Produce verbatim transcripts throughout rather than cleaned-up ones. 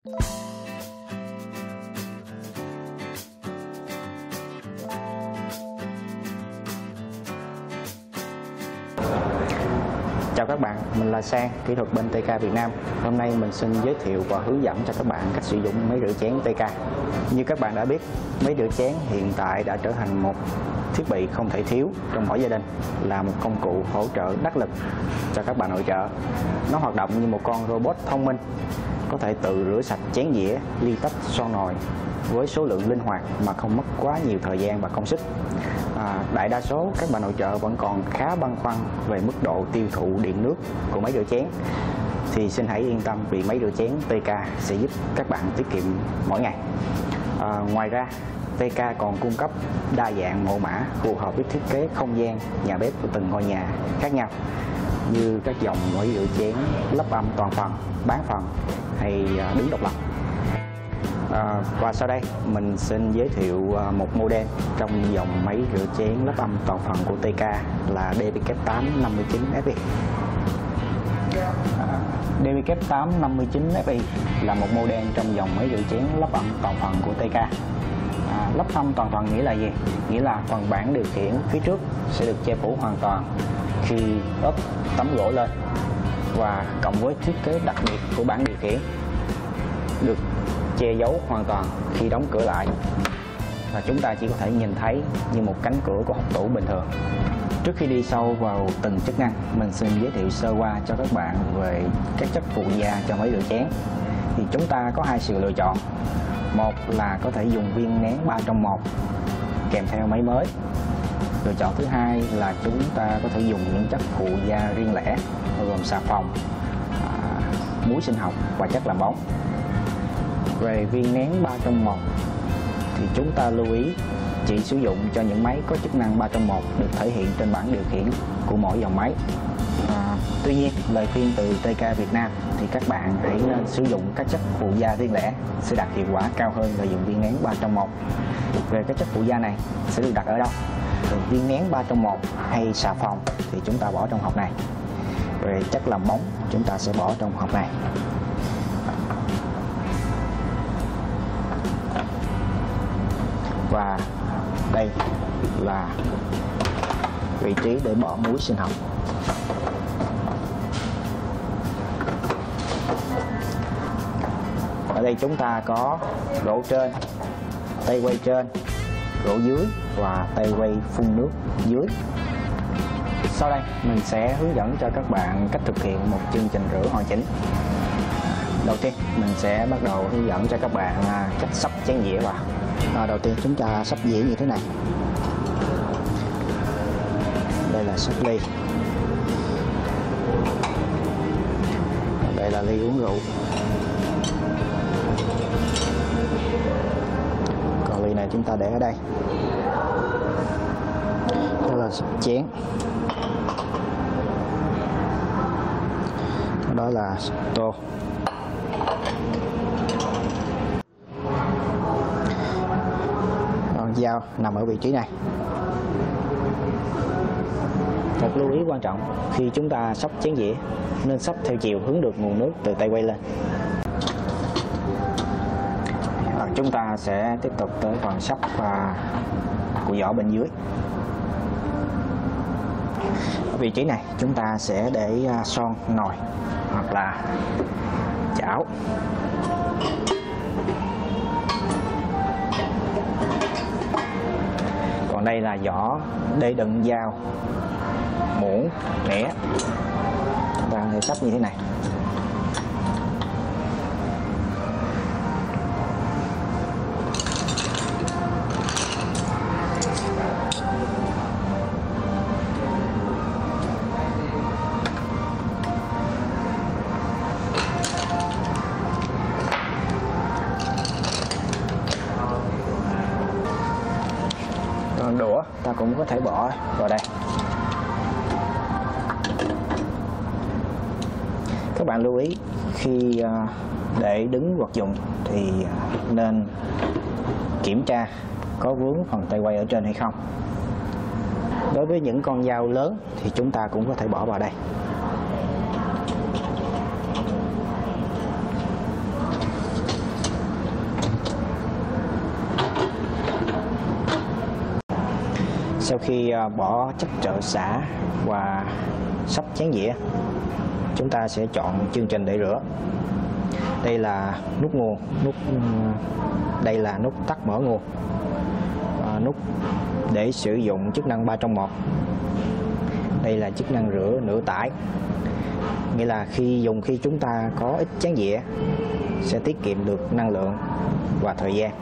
Chào các bạn, mình là Sang, kỹ thuật bên tê ca Việt Nam. Hôm nay mình xin giới thiệu và hướng dẫn cho các bạn cách sử dụng máy rửa chén tê ca. Như các bạn đã biết, máy rửa chén hiện tại đã trở thành một thiết bị không thể thiếu trong mỗi gia đình, là một công cụ hỗ trợ đắc lực cho các bạn nội trợ. Nó hoạt động như một con robot thông minh, có thể tự rửa sạch chén dĩa, ly tách, son nồi với số lượng linh hoạt mà không mất quá nhiều thời gian và công sức. À, đại đa số các bạn nội trợ vẫn còn khá băn khoăn về mức độ tiêu thụ điện nước của máy rửa chén, thì xin hãy yên tâm vì máy rửa chén tê ca sẽ giúp các bạn tiết kiệm mỗi ngày. À, ngoài ra, tê ca còn cung cấp đa dạng mẫu mã phù hợp với thiết kế không gian nhà bếp của từng ngôi nhà khác nhau, như các dòng máy rửa chén lắp âm toàn phần, bán phần hay đứng độc lập. À, và sau đây mình xin giới thiệu một model trong dòng máy rửa chén lắp âm toàn phần của tê ca là đê vê kép tám năm mươi chín ép i. đê vê kép tám năm mươi chín ép i là một model trong dòng máy rửa chén lắp âm toàn phần của tê ca. À, lắp âm toàn phần nghĩa là gì? Nghĩa là phần bảng điều khiển phía trước sẽ được che phủ hoàn toàn khi ốp tấm gỗ lên, và cộng với thiết kế đặc biệt của bảng điều khiển được che giấu hoàn toàn khi đóng cửa lại, và chúng ta chỉ có thể nhìn thấy như một cánh cửa của hộc tủ bình thường. Trước khi đi sâu vào từng chức năng, mình xin giới thiệu sơ qua cho các bạn về các chất phụ gia cho máy rửa chén. Thì chúng ta có hai sự lựa chọn. Một là có thể dùng viên nén ba trong một kèm theo máy mới. Lựa chọn thứ hai là chúng ta có thể dùng những chất phụ gia riêng lẻ, bao gồm xà phòng, à, muối sinh học và chất làm bóng. Về viên nén ba trong một thì chúng ta lưu ý chỉ sử dụng cho những máy có chức năng ba trong một được thể hiện trên bảng điều khiển của mỗi dòng máy. À, tuy nhiên, lời khuyên từ tê ca Việt Nam thì các bạn hãy nên sử dụng các chất phụ gia riêng lẻ sẽ đạt hiệu quả cao hơn là dùng viên nén ba trong một. Về các chất phụ gia này sẽ được đặt ở đâu? Về viên nén ba trong một hay xà phòng thì chúng ta bỏ trong hộp này. Về chất làm bóng chúng ta sẽ bỏ trong hộp này. Và đây là vị trí để bỏ muối sinh học. Ở đây chúng ta có rổ trên, tay quay trên, rổ dưới và tay quay phun nước dưới. Sau đây mình sẽ hướng dẫn cho các bạn cách thực hiện một chương trình rửa hoàn chỉnh. Đầu tiên mình sẽ bắt đầu hướng dẫn cho các bạn cách sắp chén dĩa vào. À, đầu tiên chúng ta sắp dĩa như thế này. Đây là sắp ly. Đây là ly uống rượu. Còn ly này chúng ta để ở đây. Đó là sắp chén. Đó là tô. Dao nằm ở vị trí này. Một lưu ý quan trọng khi chúng ta xóc chén dĩa nên xóc theo chiều hướng được nguồn nước từ tay quay lên. Và chúng ta sẽ tiếp tục tới phần xóc và của vỏ bên dưới. Ở vị trí này chúng ta sẽ để son nồi hoặc là chảo. Còn đây là vỏ để đựng dao, muỗng, nĩa. Chúng ta có thể sắp như thế này. Đũa ta cũng có thể bỏ vào đây. Các bạn lưu ý khi để đứng vật dụng thì nên kiểm tra có vướng phần tay quay ở trên hay không. Đối với những con dao lớn thì chúng ta cũng có thể bỏ vào đây. Sau khi bỏ chất trợ xả và sắp chén dĩa, chúng ta sẽ chọn chương trình để rửa. Đây là nút nguồn, nút đây là nút tắt mở nguồn, à, nút để sử dụng chức năng ba trong một. Đây là chức năng rửa nửa tải, nghĩa là khi dùng khi chúng ta có ít chén dĩa sẽ tiết kiệm được năng lượng và thời gian.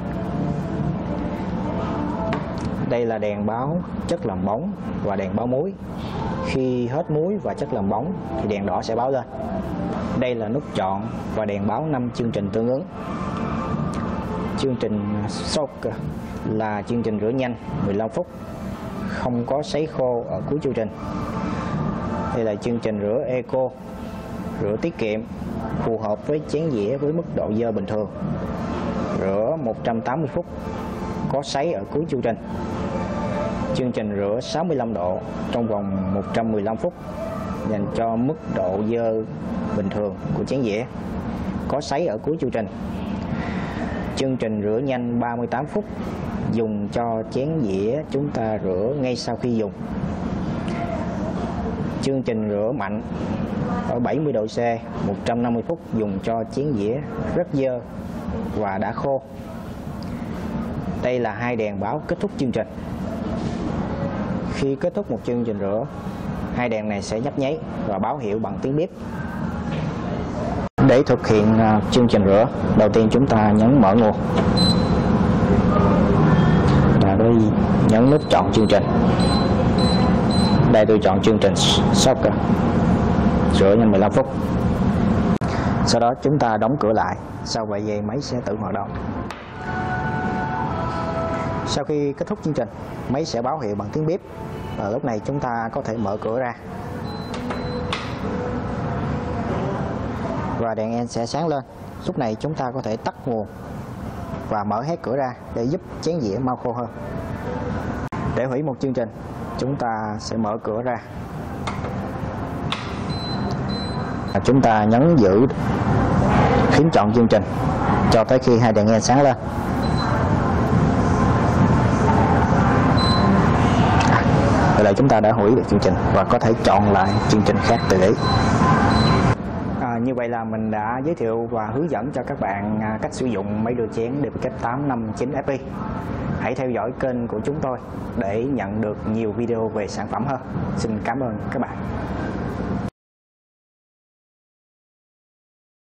Đây là đèn báo chất làm bóng và đèn báo muối. Khi hết muối và chất làm bóng thì đèn đỏ sẽ báo lên. Đây là nút chọn và đèn báo năm chương trình tương ứng. Chương trình Soak là chương trình rửa nhanh mười lăm phút, không có sấy khô ở cuối chương trình. Đây là chương trình rửa Eco, rửa tiết kiệm, phù hợp với chén dĩa với mức độ dơ bình thường, rửa một trăm tám mươi phút, có sấy ở cuối chương trình. Chương trình rửa sáu mươi lăm độ trong vòng một trăm mười lăm phút, dành cho mức độ dơ bình thường của chén dĩa, có sấy ở cuối chương trình. Chương trình rửa nhanh ba mươi tám phút, dùng cho chén dĩa chúng ta rửa ngay sau khi dùng. Chương trình rửa mạnh ở bảy mươi độ C, một trăm năm mươi phút, dùng cho chén dĩa rất dơ và đã khô. Đây là hai đèn báo kết thúc chương trình. Khi kết thúc một chương trình rửa, hai đèn này sẽ nhấp nháy và báo hiệu bằng tiếng bíp. Để thực hiện uh, chương trình rửa, đầu tiên chúng ta nhấn mở nguồn và đây nhấn nút chọn chương trình. Đây tôi chọn chương trình Soak, rửa nhanh mười lăm phút. Sau đó chúng ta đóng cửa lại, sau vài giây máy sẽ tự hoạt động. Sau khi kết thúc chương trình, máy sẽ báo hiệu bằng tiếng bíp và lúc này chúng ta có thể mở cửa ra và đèn en sẽ sáng lên. Lúc này chúng ta có thể tắt nguồn và mở hết cửa ra để giúp chén dĩa mau khô hơn. Để hủy một chương trình, chúng ta sẽ mở cửa ra. Chúng ta nhấn giữ phím chọn chương trình cho tới khi hai đèn en sáng lên. Vậy là chúng ta đã hủy được chương trình và có thể chọn lại chương trình khác tự ý. À, như vậy là mình đã giới thiệu và hướng dẫn cho các bạn cách sử dụng máy rửa chén đê vê ca tám năm chín ép i. Hãy theo dõi kênh của chúng tôi để nhận được nhiều video về sản phẩm hơn. Xin cảm ơn các bạn.